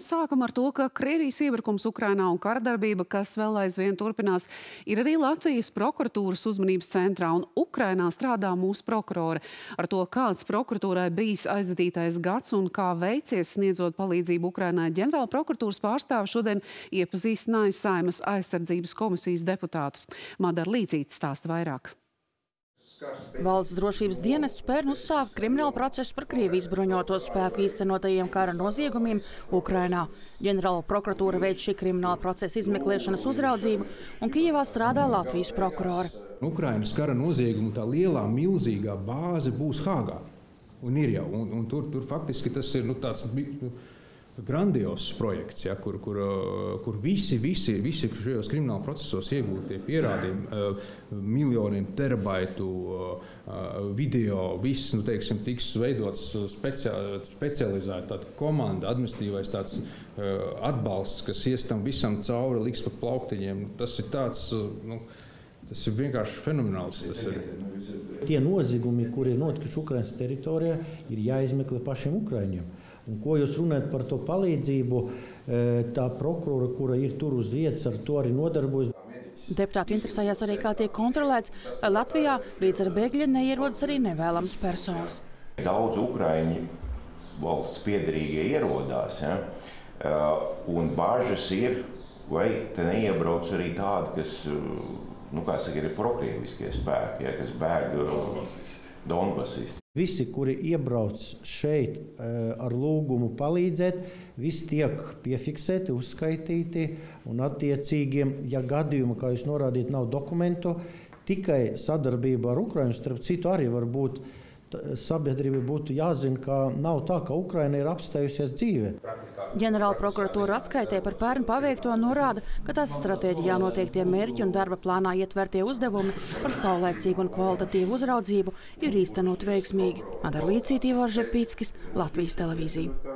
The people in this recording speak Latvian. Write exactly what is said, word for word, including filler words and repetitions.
sākam ar to, ka Krievijas iebrukums Ukrainā un karadarbība, kas vēl aizvien turpinās, ir arī Latvijas prokuratūras uzmanības centrā, un Ukrainā strādā mūsu prokurore. Ar to, kāds prokuratūrai bijis aizvadītais gads un kā veicies sniedzot palīdzību Ukrainai, ģenerāla prokuratūras pārstāve šodien iepazīstināja Saeimas aizsardzības komisijas deputātus. Madara Līdzīte stāsta vairāk. Valsts drošības dienests pērn uzsāka kriminālu procesu par Krievijas bruņoto spēku īstenotajiem kara noziegumiem Ukrainā. Ģenerāla prokuratūra veic šī krimināla procesa izmeklēšanas uzraudzību, un Kijevā strādā Latvijas prokurore. Ukrainas kara noziegumu tā lielā, milzīgā bāze būs Hāgā. Un ir jau, un, un tur, tur faktiski tas ir nu, tāds grandios projekts, ja, kur, kur, kur visi, visi, visi šajos krimināla procesos iegūtie pierādījumi, miljoniem terabaitu video, viss, nu, teiksim, tiks veidots specializēta tāda komanda, administratīvais tāds atbalsts, kas ies tam visam cauri, liks pa plauktiņiem. Tas ir tāds, nu, tas ir vienkārši fenomenāls. Tas ir. Tie noziegumi, kuri ir notikuši Ukrainas teritorijā, ir jāizmeklē pašiem Ukraiņiem. Un ko jūs runājat par to palīdzību, tā prokurora, kura ir tur uz vietas, ar to arī nodarbojas. Deputāti interesējās arī, kā tiek kontrolēts, vai Latvijā līdz ar bēgļiem neierodas arī nevēlams personas. Daudz ukraiņu valsts piederīgie ierodās, ja? Un bažas ir, vai te neiebrauc arī tādi, kas, nu, kā saka, ir prokrieviskie spēki, ja? Kas bēg Donbasisti. Visi, kuri iebrauc šeit ar lūgumu palīdzēt, visi tiek piefiksēti, uzskaitīti un attiecīgi, ja gadījumi, kā jūs norādījat, nav dokumentu, tikai sadarbība ar Ukrainu, starp citu arī var būt, sabiedrība būtu jāzina, ka nav tā, ka Ukraina ir apstājusies dzīve. Ģenerāla prokuratūra atskaitē par pērn paveikto norāda, ka tās stratēģijā noteiktie mērķi un darba plānā ietvertie uzdevumi par saulēcīgu un kvalitatīvu uzraudzību ir īstenot veiksmīgi. Madara Līdzīte, Ivars Žepīckis, Latvijas televīzija.